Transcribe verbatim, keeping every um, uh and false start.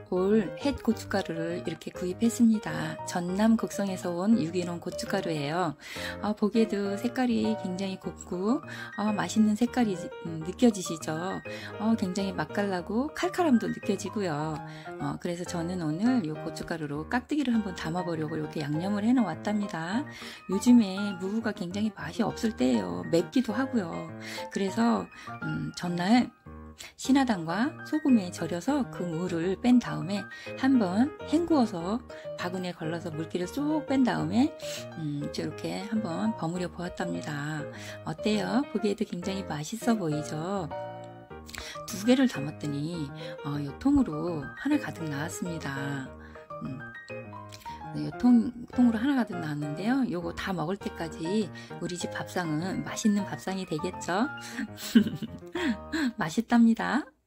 볼 햇 고춧가루를 이렇게 구입했습니다. 전남 극성에서 온 유기농 고춧가루예요. 어, 보기에도 색깔이 굉장히 곱고 어, 맛있는 색깔이 음, 느껴지시죠? 어, 굉장히 맛깔나고 칼칼함도 느껴지고요. 어, 그래서 저는 오늘 이 고춧가루로 깍두기를 한번 담아보려고 이렇게 양념을 해 놓았답니다. 요즘에 무가 굉장히 맛이 없을 때예요. 맵기도 하고요. 그래서 음, 전날 신화당과 소금에 절여서 그 물을 뺀 다음에 한번 헹구어서 바구니에 걸러서 물기를 쏙 뺀 다음에 음, 이렇게 한번 버무려 보았답니다. 어때요? 보기에도 굉장히 맛있어 보이죠? 두 개를 담았더니 어, 이 통으로 하나 가득 나왔습니다. 음. 네, 통, 통으로 하나 가득 나왔는데요. 요거 다 먹을 때까지 우리 집 밥상은 맛있는 밥상이 되겠죠? 맛있답니다.